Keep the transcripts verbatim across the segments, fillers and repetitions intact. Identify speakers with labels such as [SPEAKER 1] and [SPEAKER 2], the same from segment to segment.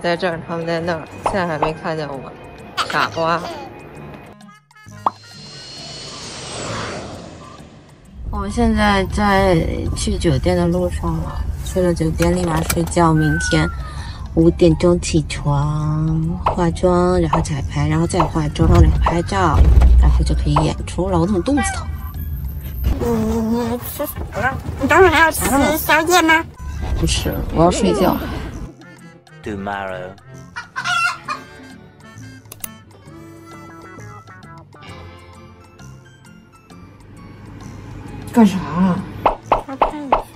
[SPEAKER 1] 在这儿，他们在那儿，现在还没看见我，傻瓜。我们现在在去酒店的路上了，去了酒店立马睡觉，明天五点钟起床，化妆，然后彩排，然后再化妆，然后拍照，然后就可以演出了。我怎么肚子疼？
[SPEAKER 2] 你吃什么了？你等会还要吃宵夜吗？
[SPEAKER 1] 不吃，我要睡觉。
[SPEAKER 3] Tomorrow。
[SPEAKER 1] 干啥啊？
[SPEAKER 2] 我看一下。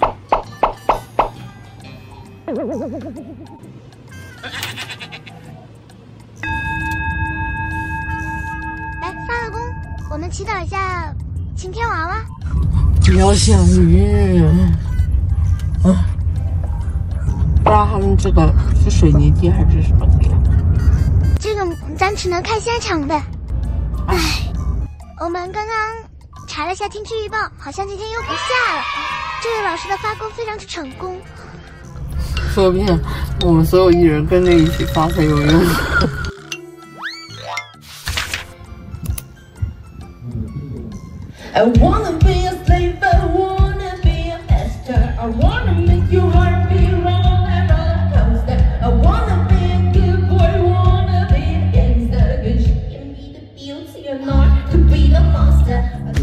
[SPEAKER 2] 来，发个功，我们祈祷一下晴天娃娃。
[SPEAKER 1] 不要下雨。啊，不知道他们这个是水泥地还是什么地？
[SPEAKER 2] 这个咱只能看现场的。唉，我们刚刚查了一下天气预报，好像今天又不下了。这位老师的发功非常之成功。
[SPEAKER 1] 说不定我们所有艺人跟着一起发才有用。I wanna be a slave, I wanna be a master, I wanna make your heart beat roll and roller coaster. I wanna be a good boy, wanna be a gangster, 'cause you can be the beauty or not to be the monster.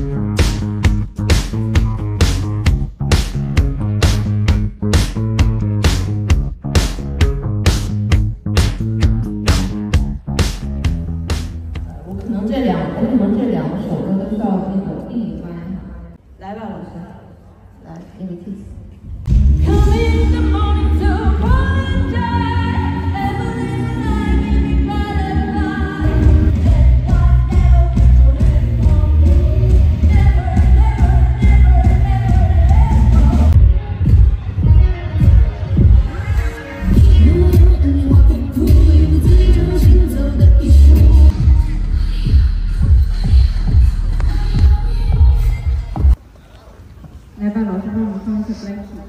[SPEAKER 1] 我可能这两，我可能这两个手都需要那个地歪。来吧，老师，来给你 kiss。来吧，老师帮我们放一下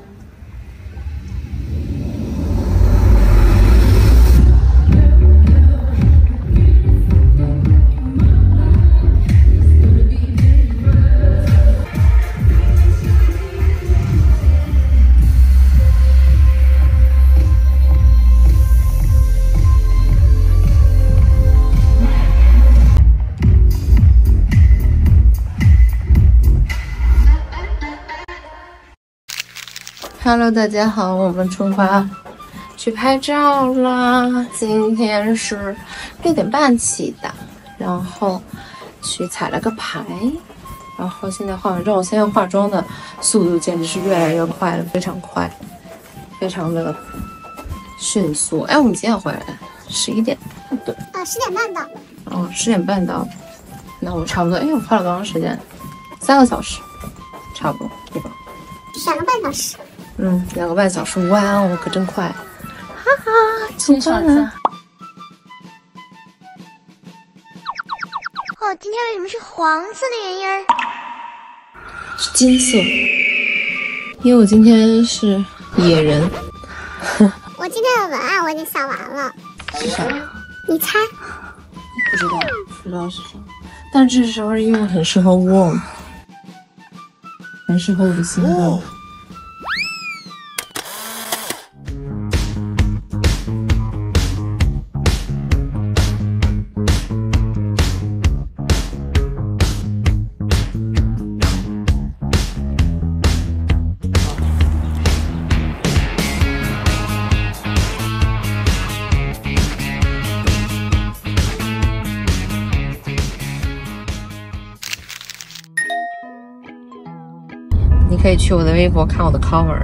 [SPEAKER 1] Blackpink。Hello， 大家好，我们出发去拍照啦。今天是六点半起的，然后去彩了个排，然后现在化完妆，我现在化妆的速度简直是越来越快了，非常快，非常的迅速。哎，我们几点回来的？十一点？不对，
[SPEAKER 2] 呃，十点半到。
[SPEAKER 1] 哦，十点半到。那我差不多，哎，我花了多长时间？三个小时，差不多，对吧？
[SPEAKER 2] 两个半小时。
[SPEAKER 1] 嗯，两个半小时，哇哦，可真快！哈哈，
[SPEAKER 4] 欣赏一下。
[SPEAKER 2] 哦，今天为什么是黄色的原因？
[SPEAKER 1] 是金色，因为我今天是野人。
[SPEAKER 2] 我今天的文案我已经想完了。
[SPEAKER 1] 是啥？
[SPEAKER 2] 你猜？
[SPEAKER 1] 不知道，不知道是啥。但这时候因为很适合 warm， 很适合我的心脏。你可以去我的微博看我的 cover。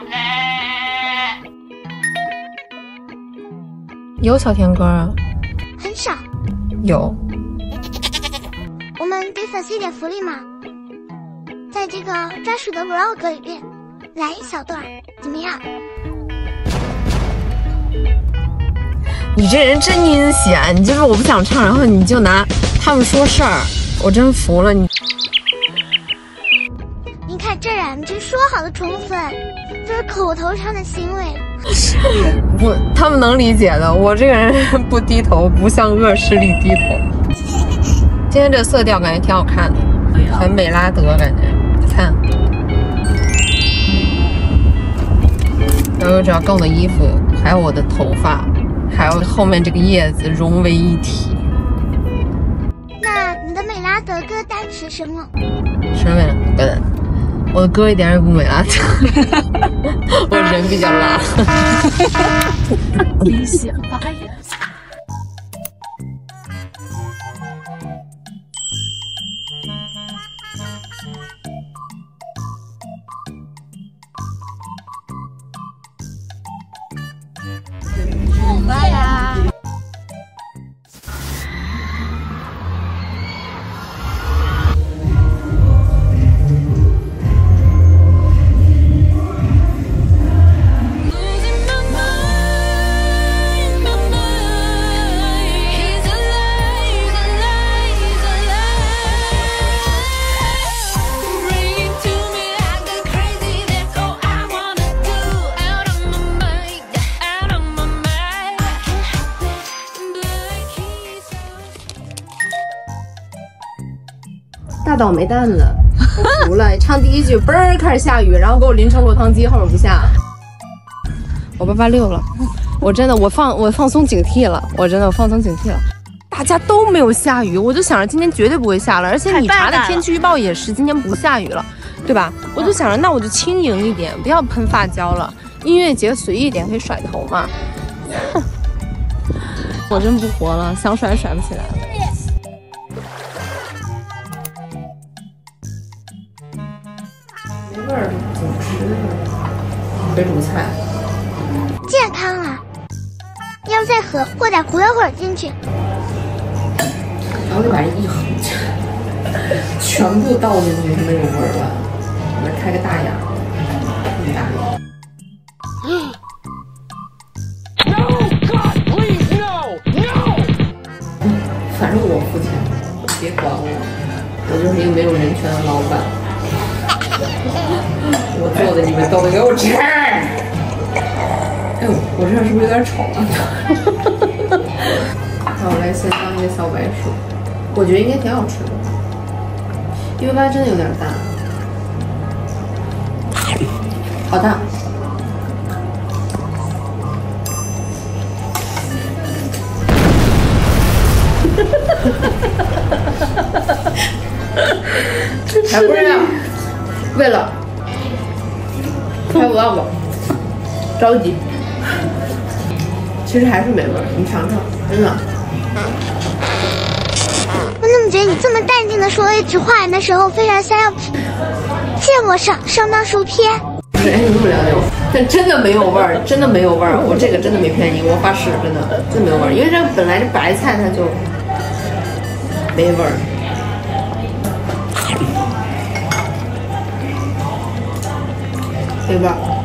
[SPEAKER 1] 有小甜歌啊？
[SPEAKER 2] 很少。
[SPEAKER 1] 有。
[SPEAKER 2] 我们给粉丝一点福利嘛，在这个专属的 vlog 里边来一小段，怎么样？
[SPEAKER 1] 你这人真阴险！你就是我不想唱，然后你就拿他们说事儿，我真服了你。
[SPEAKER 2] 你看这人，这说好的宠粉，这是口头上的行为，
[SPEAKER 1] 不，他们能理解的。我这个人不低头，不向恶势力低头。今天这色调感觉挺好看的，很美拉德感觉。看，然后只要跟我的衣服，还有我的头发，还有后面这个叶子融为一体。
[SPEAKER 2] 那你的美拉德歌单是什么？
[SPEAKER 1] 什么美拉德歌单？我的歌一点也不美拉德，我人比较拉。
[SPEAKER 4] 理想发言。
[SPEAKER 1] 拜呀！大倒霉蛋了，我服了！唱第一句，嘣儿开始下雨，然后给我淋成落汤鸡，后面不下。我八八六了，我真的我放我放松警惕了，我真的我放松警惕了。大家都没有下雨，我就想着今天绝对不会下了，而且你查的天气预报也是今天不下雨了，对吧？我就想着那我就轻盈一点，不要喷发胶了，音乐节随意一点，可以甩头嘛。我真不活了，想甩甩不起来了。没味儿，怎么吃呢？水煮菜，
[SPEAKER 2] 健康啊！要再喝，和点胡椒粉进去。
[SPEAKER 1] 然后就把这一横，全部倒进去，没有味儿了。我们开个大眼，一大眼。反正我付钱，别管我，我就是一个没有人权的老板。我做的你们都得给我吃。哎呦，我这样是不是有点丑啊？那我来先当一个小白鼠，我觉得应该挺好吃的，因为它真的有点大，好大。还不是要为了拍 vlog 着急，其实还是没味儿，你尝尝，真的。
[SPEAKER 2] 我怎么觉得你这么淡定的说一句话的时候，非常像要见我上上当受骗？
[SPEAKER 1] 不是，哎，你这么了解我，但真的没有味儿，真的没有味儿，我这个真的没骗你，我发誓，真的真的没有味儿，因为这本来这白菜它就没味儿。对吧？